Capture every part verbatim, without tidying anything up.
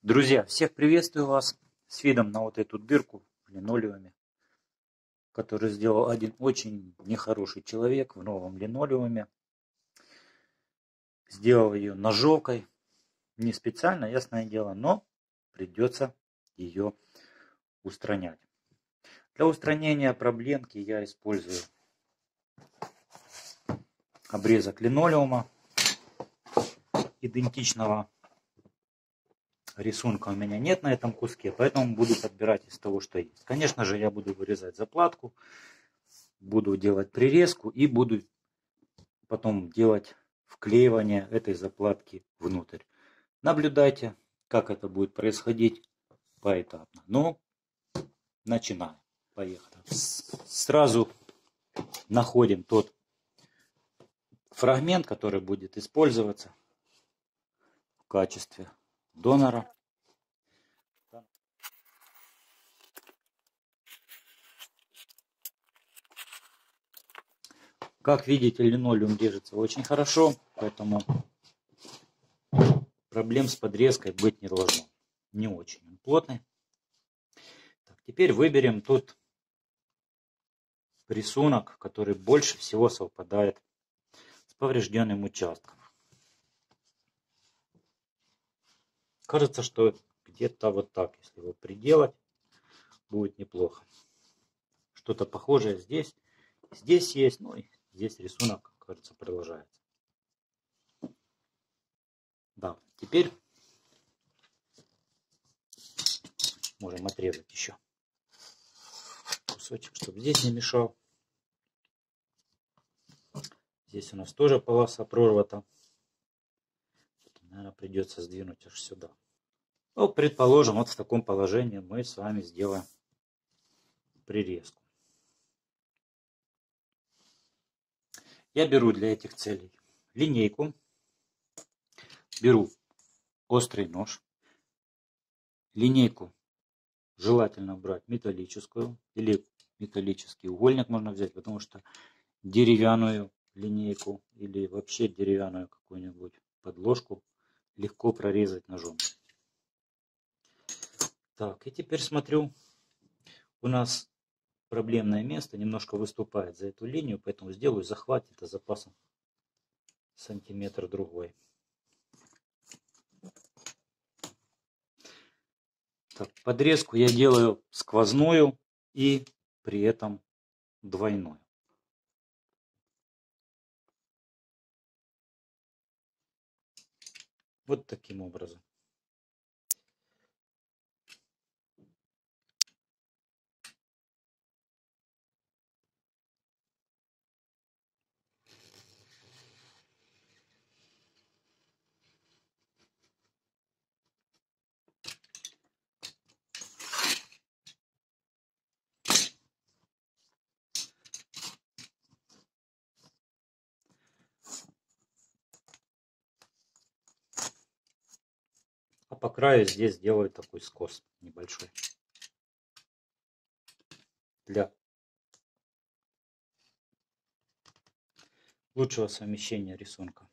Друзья, всех приветствую вас с видом на вот эту дырку в линолеуме, который сделал один очень нехороший человек в новом линолеуме. Сделал ее ножовкой, не специально, ясное дело, но придется ее устранять. Для устранения проблемки я использую обрезок линолеума идентичного рисунка у меня нет на этом куске, поэтому буду подбирать из того, что есть. Конечно же, я буду вырезать заплатку, буду делать прирезку и буду потом делать вклеивание этой заплатки внутрь. Наблюдайте, как это будет происходить поэтапно. Ну, начинаем. Поехали. Сразу находим тот фрагмент, который будет использоваться в качестве донора. Как видите, линолеум держится очень хорошо, поэтому проблем с подрезкой быть не должно. Не очень он плотный. Так, теперь выберем тот рисунок, который больше всего совпадает с поврежденным участком. Кажется, что где-то вот так, если его приделать, будет неплохо. Что-то похожее здесь. Здесь есть, ну и здесь рисунок, кажется, продолжается. Да, теперь можем отрезать еще кусочек, чтобы здесь не мешал. Здесь у нас тоже полоса прорвата. Наверное, придется сдвинуть аж сюда. Ну, предположим, вот в таком положении мы с вами сделаем прирезку. Я беру для этих целей линейку, беру острый нож, линейку желательно брать металлическую или металлический угольник можно взять, потому что деревянную линейку или вообще деревянную какую-нибудь подложку легко прорезать ножом. Так, и теперь смотрю, у нас проблемное место немножко выступает за эту линию, поэтому сделаю захват это запасом сантиметр другой. Так, подрезку я делаю сквозную и при этом двойную. Вот таким образом. А по краю здесь делаю такой скос небольшой для лучшего совмещения рисунка.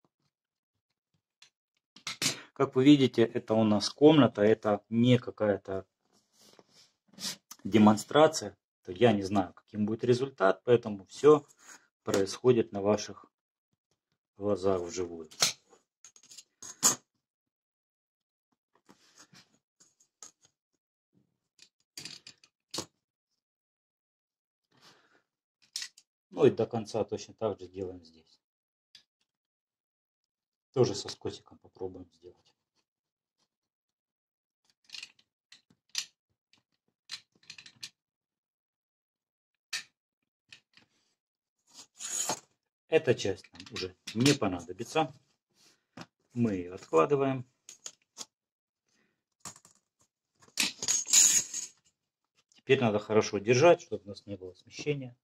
Как вы видите, это у нас комната, это не какая-то демонстрация. Я не знаю, каким будет результат, поэтому все происходит на ваших глазах вживую. Ну и до конца точно так же делаем здесь. Тоже со скосиком попробуем сделать. Эта часть нам уже не понадобится. Мы ее откладываем. Теперь надо хорошо держать, чтобы у нас не было смещения.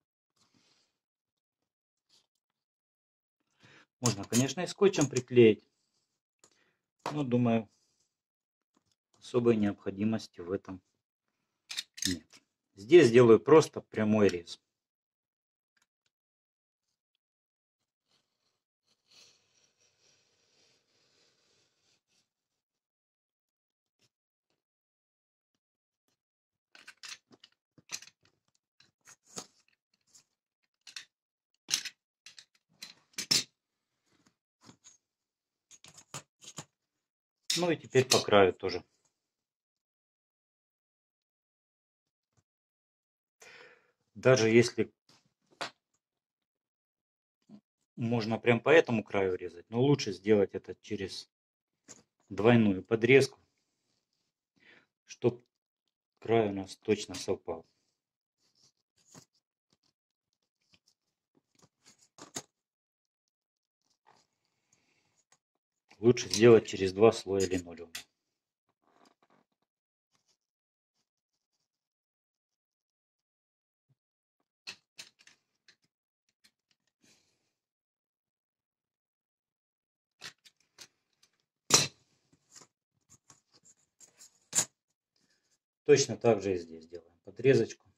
Можно, конечно, и скотчем приклеить, но, думаю, особой необходимости в этом нет. Здесь делаю просто прямой рез. Ну и теперь по краю тоже. Даже если можно прям по этому краю резать, но лучше сделать это через двойную подрезку, чтобы край у нас точно совпал. Лучше сделать через два слоя линолеума. Точно так же и здесь делаем подрезочку.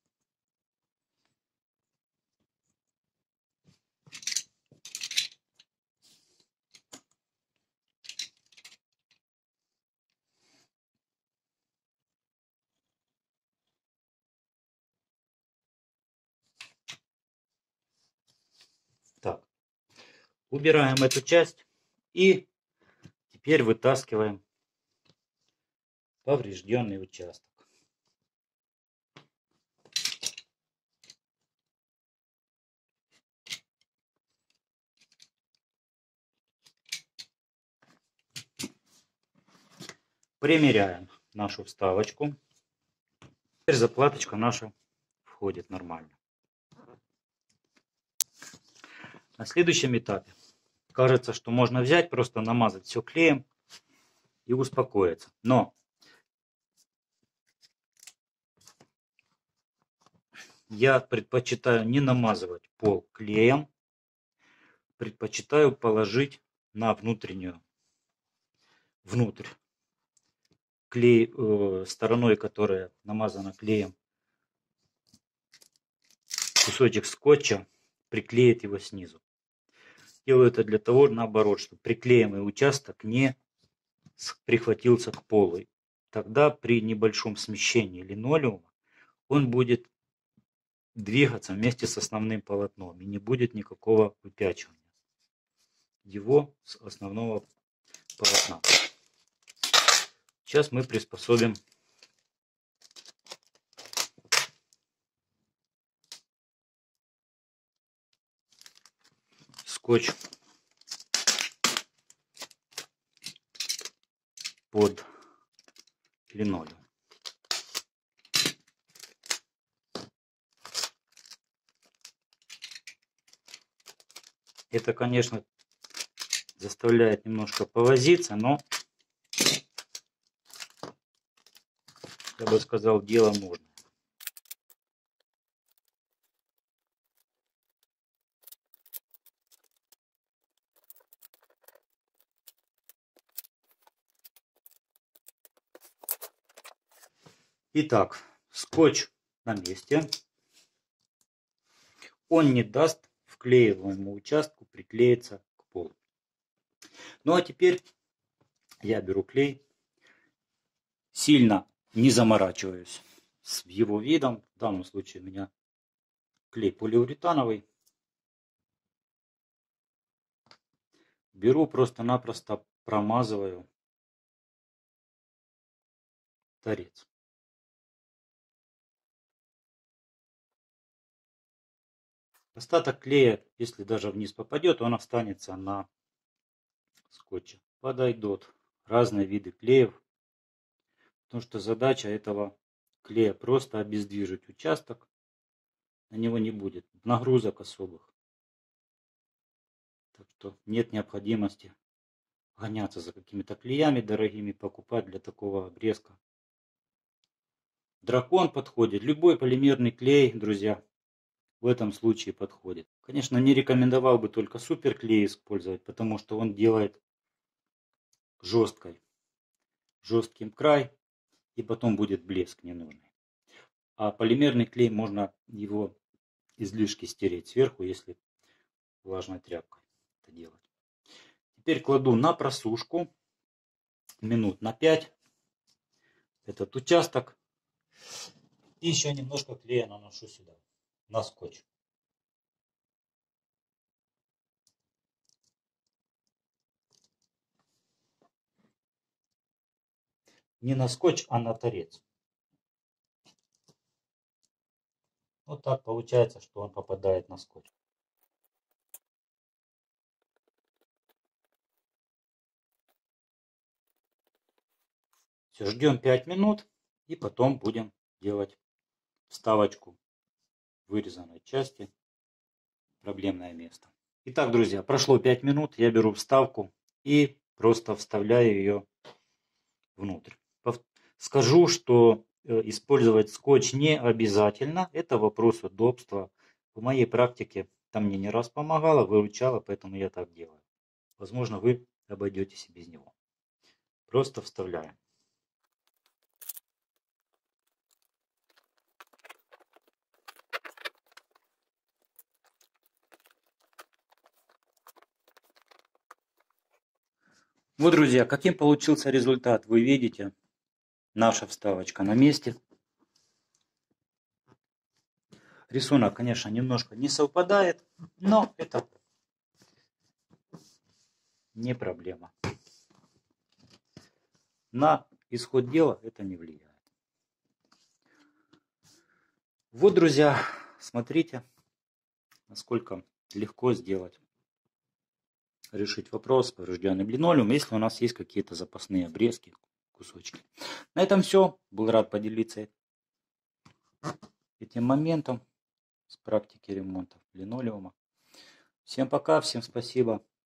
Так, убираем эту часть и теперь вытаскиваем поврежденный участок. Примеряем нашу вставочку. Теперь заплаточка наша входит нормально. На следующем этапе кажется, что можно взять, просто намазать все клеем и успокоиться. Но я предпочитаю не намазывать пол клеем, предпочитаю положить на внутреннюю, внутрь клей, э, стороной, которая намазана клеем, кусочек скотча, приклеить его снизу. Делаю это для того, наоборот, чтобы приклеенный участок не прихватился к полу. Тогда при небольшом смещении линолеума он будет двигаться вместе с основным полотном и не будет никакого выпячивания его с основного полотна. Сейчас мы приспособим скотч под линолеум. Это, конечно, заставляет немножко повозиться, но, я бы сказал, дело можно. Итак, скотч на месте. Он не даст вклеиваемому участку приклеиться к полу. Ну а теперь я беру клей, сильно не заморачиваюсь с его видом. В данном случае у меня клей полиуретановый. Беру, просто-напросто промазываю торец. Остаток клея, если даже вниз попадет, он останется на скотче. Подойдут разные виды клеев, потому что задача этого клея просто обездвижить участок. На него не будет нагрузок особых. Так что нет необходимости гоняться за какими-то клеями дорогими, покупать для такого обрезка. Дракон подходит. Любой полимерный клей, друзья, в этом случае подходит. Конечно, не рекомендовал бы только суперклей использовать, потому что он делает жесткой, жестким край, и потом будет блеск ненужный. А полимерный клей можно его излишки стереть сверху, если влажной тряпкой это делать. Теперь кладу на просушку минут на пять этот участок. И еще немножко клея наношу сюда, на скотч. не на скотч, а на торец. Вот так получается, что он попадает на скотч. Все, ждем пять минут и потом будем делать вставочку вырезанной части, проблемное место. Итак, друзья, прошло пять минут, я беру вставку и просто вставляю ее внутрь. Скажу, что использовать скотч не обязательно, это вопрос удобства. В моей практике там мне не раз помогало, выручало, поэтому я так делаю. Возможно, вы обойдетесь и без него. Просто вставляем. Вот, друзья, каким получился результат. Вы видите, наша вставочка на месте. Рисунок, конечно, немножко не совпадает, но это не проблема. На исход дела это не влияет. Вот, друзья, смотрите, насколько легко сделать, решить вопрос с поврежденным линолеумом, если у нас есть какие-то запасные обрезки, кусочки. На этом все. Был рад поделиться этим моментом с практики ремонта линолеума. Всем пока, всем спасибо.